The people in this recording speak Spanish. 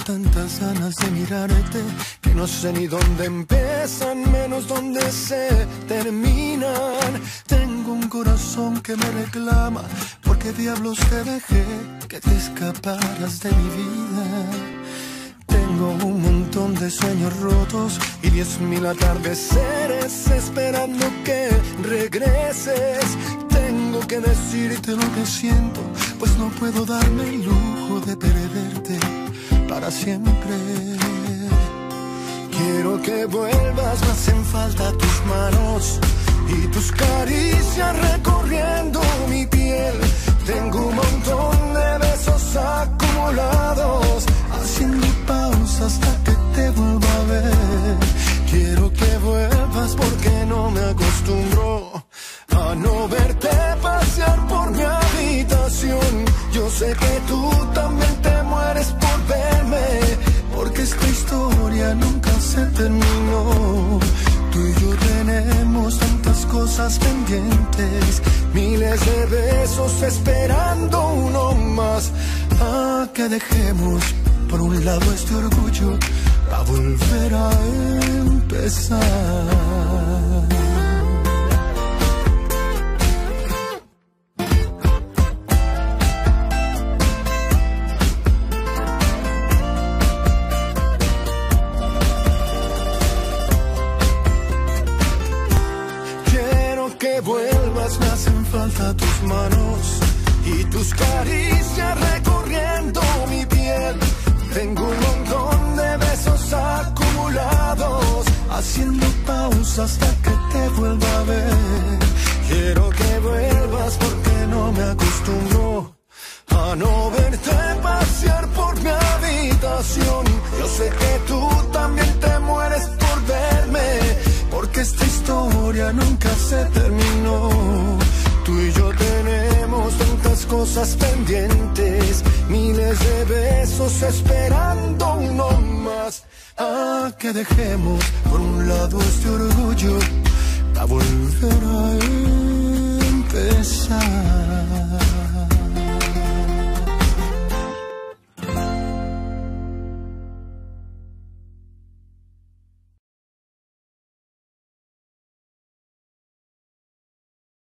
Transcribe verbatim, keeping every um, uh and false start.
tantas ganas de mirarte que no sé ni dónde empiezan, menos dónde se terminan. Tengo un corazón que me reclama, porque diablos te dejé que te escaparas de mi vida. Tengo un montón de sueños rotos y diez mil atardeceres esperando que regreses. Tengo que decirte lo que siento, pues no puedo darme el lujo de perderte para siempre. Quiero que vuelvas, me hacen falta tus manos y tus caricias recorriendo mi piel. Tengo un montón de besos acumulados, haciendo pausa hasta que te vuelva a ver. Quiero que vuelvas porque no me acostumbro a no verte pasear por mi habitación. Yo sé que tú también te mueres por verme, porque esta historia nunca se terminó. Tú y yo tenemos tantas cosas pendientes, miles de besos esperando uno más. Ah, que dejemos por un lado este orgullo para volver a empezar. Que vuelvas, me hacen falta tus manos y tus caricias recorriendo mi piel. Tengo un montón de besos acumulados, haciendo pausa hasta que te vuelva a ver. Quiero que vuelvas porque no me acostumbro a no verte pasear por mi habitación. Yo sé que tú también te mueres por verme, porque esta historia nunca se terminó. Tú y yo tenemos tantas cosas pendientes, miles de besos esperando uno más. Ah, que dejemos por un lado este orgullo para volver a empezar.